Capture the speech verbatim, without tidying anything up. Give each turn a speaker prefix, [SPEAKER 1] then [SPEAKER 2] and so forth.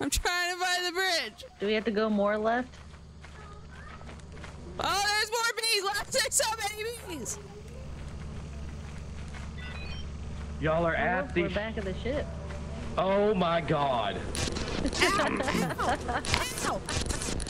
[SPEAKER 1] I'm trying to find the bridge.
[SPEAKER 2] Do we have to go more left?
[SPEAKER 1] Oh, there's more bees. Left six, so many bees.
[SPEAKER 3] Y'all are
[SPEAKER 2] Oh,
[SPEAKER 3] at
[SPEAKER 2] look,
[SPEAKER 3] the.
[SPEAKER 2] we're back at the ship.
[SPEAKER 3] Oh my god.
[SPEAKER 1] Ow, ow, ow.